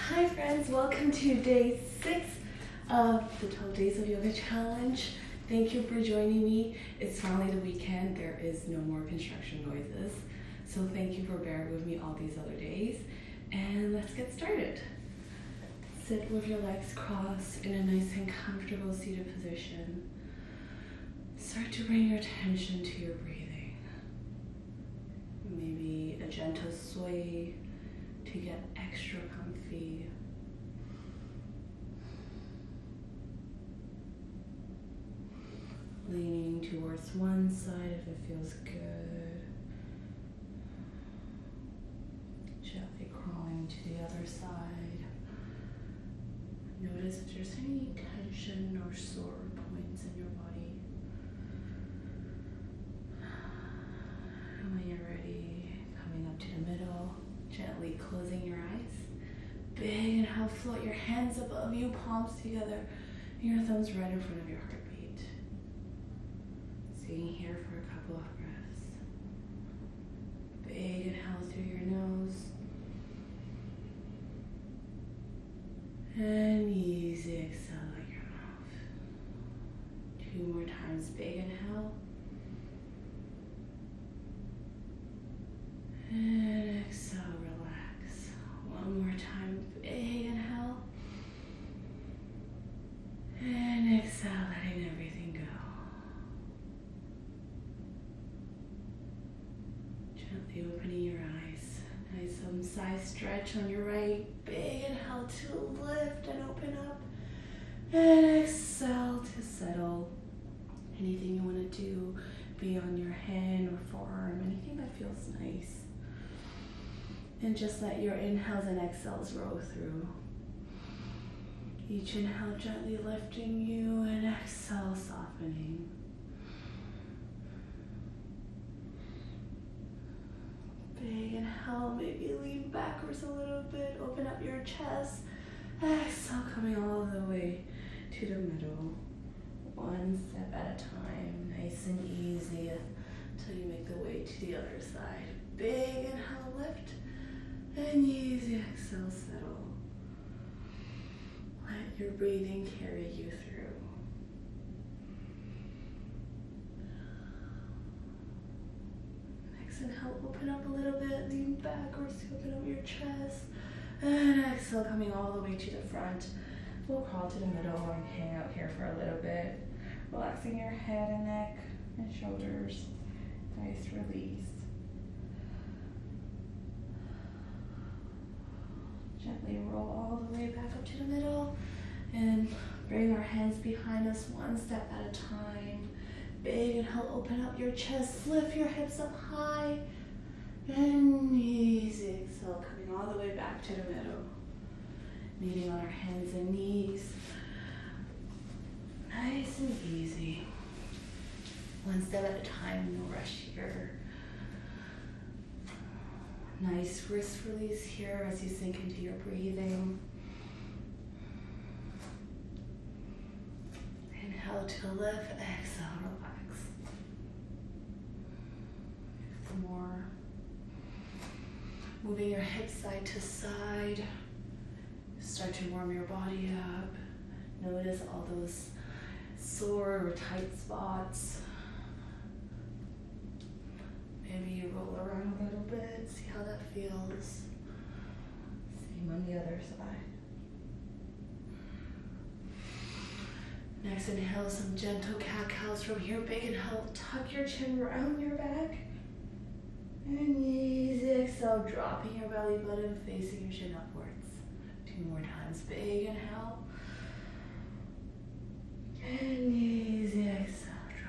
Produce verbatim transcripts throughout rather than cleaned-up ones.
Hi friends, welcome to day six of the twelve Days of Yoga Challenge. Thank you for joining me. It's finally the weekend. There is no more construction noises. So thank you for bearing with me all these other days. And let's get started. Sit with your legs crossed in a nice and comfortable seated position. Start to bring your attention to your breathing. Maybe a gentle sway to get extra comfy. Leaning towards one side if it feels good. Gently crawling to the other side. Notice if there's any tension or sore points in your body. And when you're ready, coming up to the middle, gently closing your eyes. Big inhale, float your hands above you, palms together, your thumbs right in front of your heartbeat. Staying here for a couple of breaths. Big inhale through your nose. And easy exhale out your mouth. Two more times, big inhale. And exhale, relax. One more time, big inhale. And exhale, letting everything go. Gently opening your eyes. Nice some side stretch on your right. Big inhale to lift and open up. And exhale to settle. Anything you want to do, be on your hand or forearm, anything that feels nice. And just let your inhales and exhales roll through. Each inhale gently lifting you and exhale softening. Big inhale, maybe lean backwards a little bit, open up your chest. Exhale, coming all the way to the middle. One step at a time, nice and easy until you make the way to the other side. Big inhale, lift. And easy exhale, settle. Let your breathing carry you through. Next inhale, open up a little bit, lean backwards to open up your chest. And exhale, coming all the way to the front. We'll crawl to the middle and hang out here for a little bit. Relaxing your head and neck and shoulders. Nice release. Gently roll all the way back up to the middle and bring our hands behind us one step at a time. Big inhale, open up your chest, lift your hips up high, and easy exhale, coming all the way back to the middle. Kneeling on our hands and knees. Nice and easy. One step at a time, no rush here. Nice wrist release here as you sink into your breathing. Inhale to lift, exhale, relax. Some more. Moving your hips side to side. Start to warm your body up. Notice all those sore or tight spots. Maybe you roll around a little bit, see how that feels. Same on the other side. Next, inhale some gentle cat-cows from here. Big inhale, tuck your chin around your back. And easy exhale, dropping your belly button, facing your chin upwards. Two more times, big inhale. And easy exhale.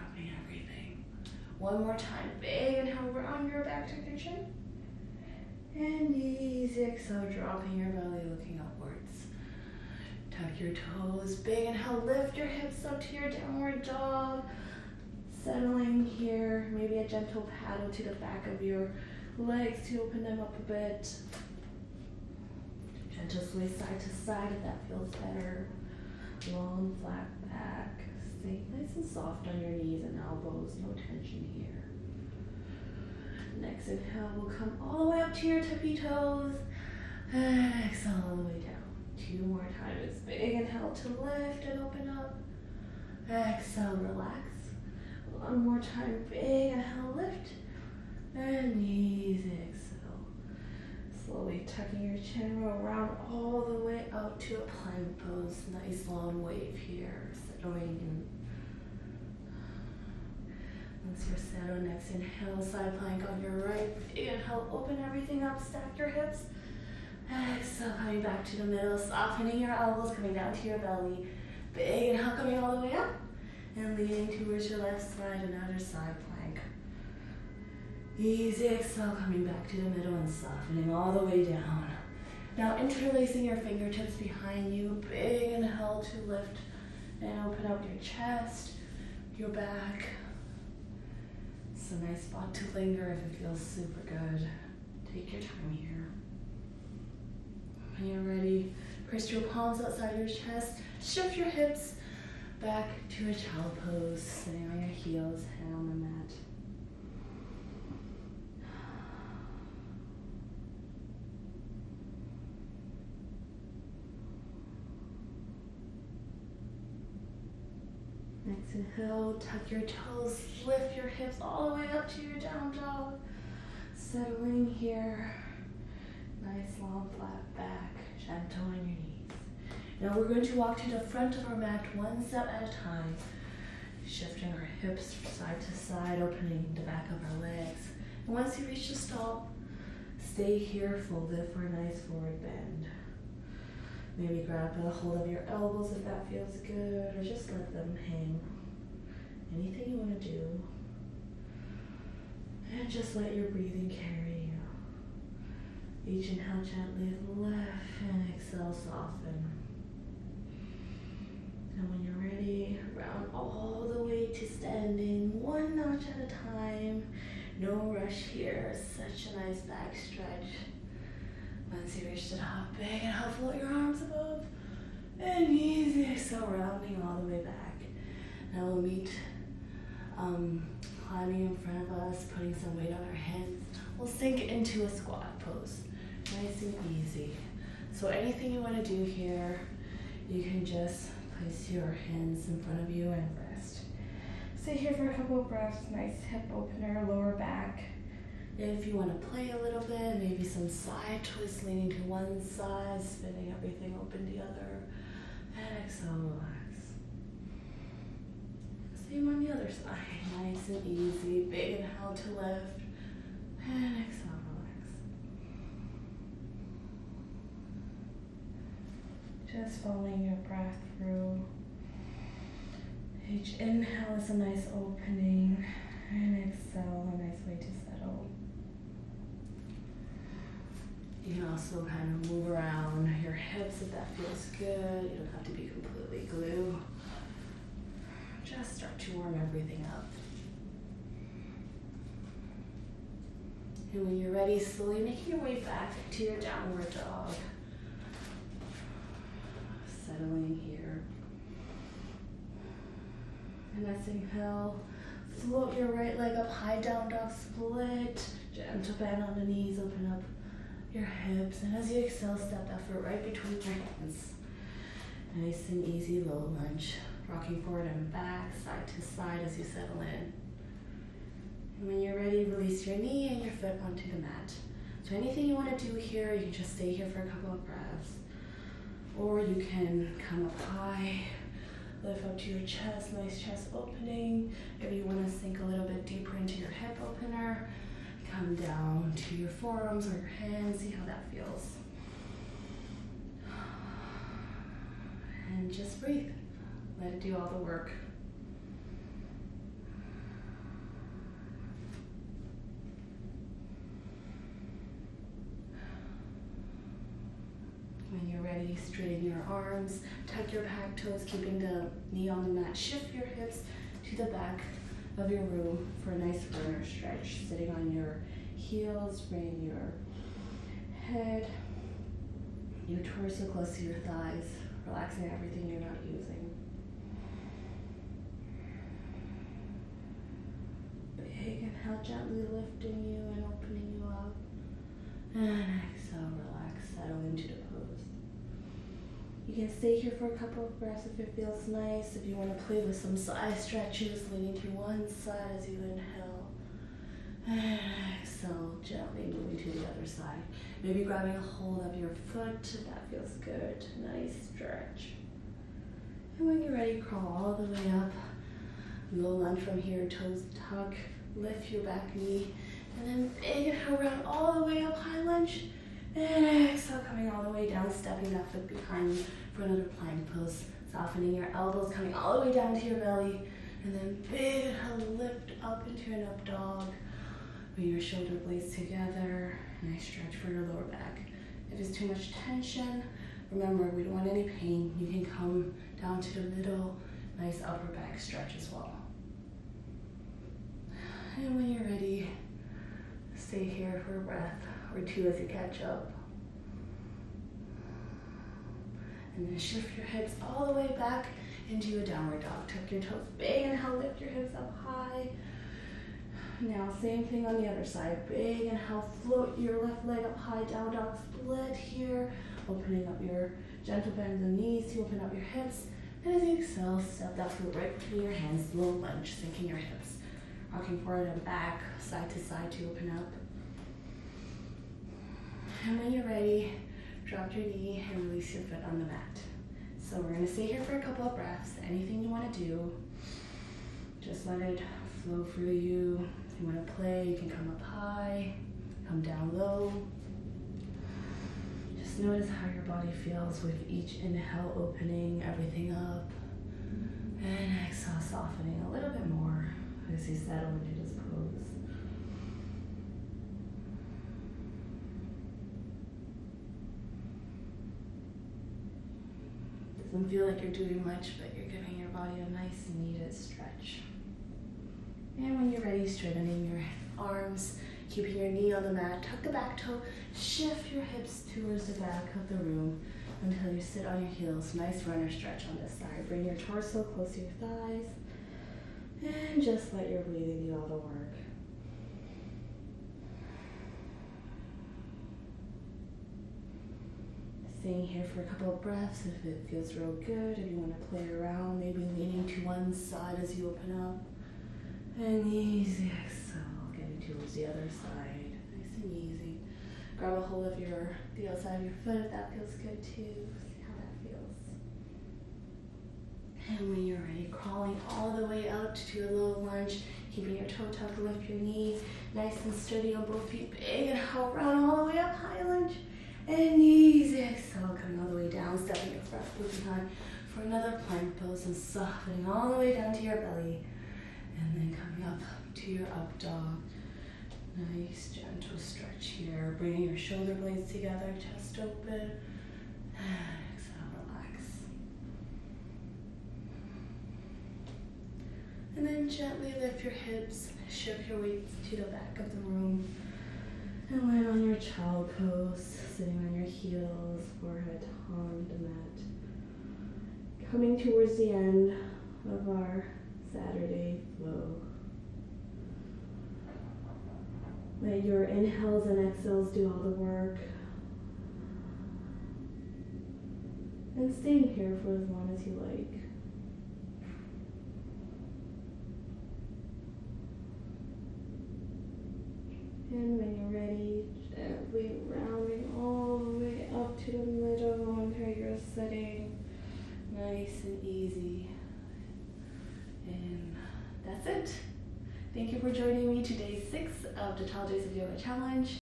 One more time, big inhale, round your back to your chin. And easy exhale, dropping your belly, looking upwards. Tuck your toes, big inhale, lift your hips up to your downward dog. Settling here, maybe a gentle paddle to the back of your legs to open them up a bit. Gentle sway side to side if that feels better. Long, flat back. Stay nice and soft on your knees and elbows, no tension here. Next inhale will come all the way up to your tippy toes. And exhale all the way down. Two more times. Big inhale to lift and open up. Exhale, relax. One more time. Big inhale, lift. And easy exhale. Slowly tucking your chin, roll around all the way out to a plank pose. Nice long wave here. Settling in. Once you're settled, next inhale, side plank on your right. Big inhale, open everything up, stack your hips. Exhale, coming back to the middle, softening your elbows, coming down to your belly. Big inhale, coming all the way up. And leaning towards your left side, another side plank. Easy exhale, coming back to the middle and softening all the way down. Now interlacing your fingertips behind you. Big inhale to lift and open up your chest, your back. It's a nice spot to linger if it feels super good. Take your time here. When you're ready, press your palms outside your chest. Shift your hips back to a child pose, sitting on your heels, head on the mat. Next inhale, tuck your toes, lift your hips all the way up to your down dog. Settling here. Nice long flat back, gentle on your knees. Now we're going to walk to the front of our mat one step at a time. Shifting our hips side to side, opening the back of our legs. And once you reach the stop, stay here folded for a nice forward bend. Maybe grab a hold of your elbows if that feels good, or just let them hang. Anything you want to do. And just let your breathing carry you. Each inhale gently to the left and exhale soften. And when you're ready, round all the way to standing, one notch at a time. No rush here, such a nice back stretch. Once you reach the top, big inhale, float your arms above. And easy exhale, rounding all the way back. Now we'll meet um, climbing in front of us, putting some weight on our hands. We'll sink into a squat pose. Nice and easy. So anything you want to do here, you can just place your hands in front of you and rest. Stay here for a couple of breaths. Nice hip opener, lower back. If you want to play a little bit, maybe some side twists, leaning to one side, spinning everything open the other. And exhale, relax. Same on the other side. Nice and easy. Big inhale to lift. And exhale. Just following your breath through. Each inhale is a nice opening, and exhale, a nice way to settle. You can also kind of move around your hips if that feels good. You don't have to be completely glued. Just start to warm everything up. And when you're ready, slowly make your way back to your downward dog. Settling here. And let's inhale. Float your right leg up, high down dog split. Gentle bend on the knees, open up your hips. And as you exhale, step that foot right between your hands. Nice and easy low lunge. Rocking forward and back, side to side as you settle in. And when you're ready, release your knee and your foot onto the mat. So anything you want to do here, you can just stay here for a couple of breaths. Or you can come up high, lift up to your chest, nice chest opening. If you want to sink a little bit deeper into your hip opener, come down to your forearms or your hands, see how that feels. And just breathe. Let it do all the work. When you're ready, straighten your arms, tuck your back toes, keeping the knee on the mat. Shift your hips to the back of your room for a nice runner stretch. Sitting on your heels, bring your head, your torso close to your thighs, relaxing everything you're not using. Big inhale, gently lifting you and opening you up. And exhale, relax, settle into the pose. can stay here for a couple of breaths if it feels nice. If you want to play with some side stretches, leaning to one side as you inhale. And exhale, gently moving to the other side. Maybe grabbing a hold of your foot. That feels good. Nice stretch. And when you're ready, crawl all the way up. Low lunge from here, toes tuck. Lift your back knee. And then big inhale, round all the way up, high lunge. And exhale, coming all the way down, stepping that foot behind you for another plank pose. Softening your elbows, coming all the way down to your belly. And then big inhale, lift up into an up dog. Bring your shoulder blades together. Nice stretch for your lower back. If it's too much tension, remember, we don't want any pain. You can come down to the middle. Nice upper back stretch as well. And when you're ready, stay here for a breath or two as you catch up. And then shift your hips all the way back into a downward dog. Tuck your toes big, inhale, lift your hips up high. Now, same thing on the other side. Big inhale, float your left leg up high, down dog split here. Opening up your gentle bend in the knees to open up your hips. And as you exhale, step that foot right between your hands, low lunge, sinking your hips. Rocking forward and back, side to side to open up. And when you're ready, drop your knee and release your foot on the mat. So we're gonna stay here for a couple of breaths. Anything you wanna do, just let it flow through you. If you wanna play, you can come up high, come down low. Just notice how your body feels with each inhale, opening everything up. And exhale, softening a little bit more as you settle into this pose. Doesn't feel like you're doing much, but you're giving your body a nice needed stretch. And when you're ready, straightening your arms, keeping your knee on the mat, tuck the back toe, shift your hips towards the back of the room until you sit on your heels. Nice runner stretch on this side. Bring your torso close to your thighs and just let your breathing do all the work. Staying here for a couple of breaths if it feels real good. If you want to play around, maybe leaning to one side as you open up. And easy exhale, getting towards the other side. Nice and easy. Grab a hold of your the outside of your foot if that feels good too. See how that feels. And when you're ready, crawling all the way up to a low lunge, keeping your toe tucked, lift your knee, nice and sturdy on both feet. Big inhale, round all the way up, high lunge. And easy exhale, coming all the way down, stepping your front foot behind for another plank pose and softening all the way down to your belly. And then coming up to your up dog. Nice gentle stretch here. Bringing your shoulder blades together, chest open. And exhale, relax. And then gently lift your hips, shift your weight to the back of the room. And land on your child pose, sitting on your heels, forehead on the mat. Coming towards the end of our Saturday flow. Let your inhales and exhales do all the work. And staying here for as long as you like. And when you're ready, gently rounding all the way up to the middle until you're sitting nice and easy. And that's it. Thank you for joining me today six of the twelve Days of Yoga Challenge.